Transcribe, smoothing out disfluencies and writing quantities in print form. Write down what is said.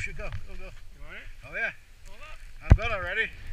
shoot, go. You want it? Oh yeah. Hold up. I'm good already.